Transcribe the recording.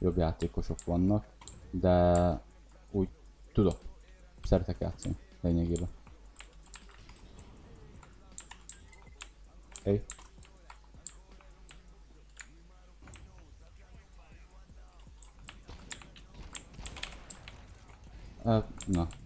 jobb játékosok vannak, de úgy tudok, szeretek játszani lényegében. Hey. Na,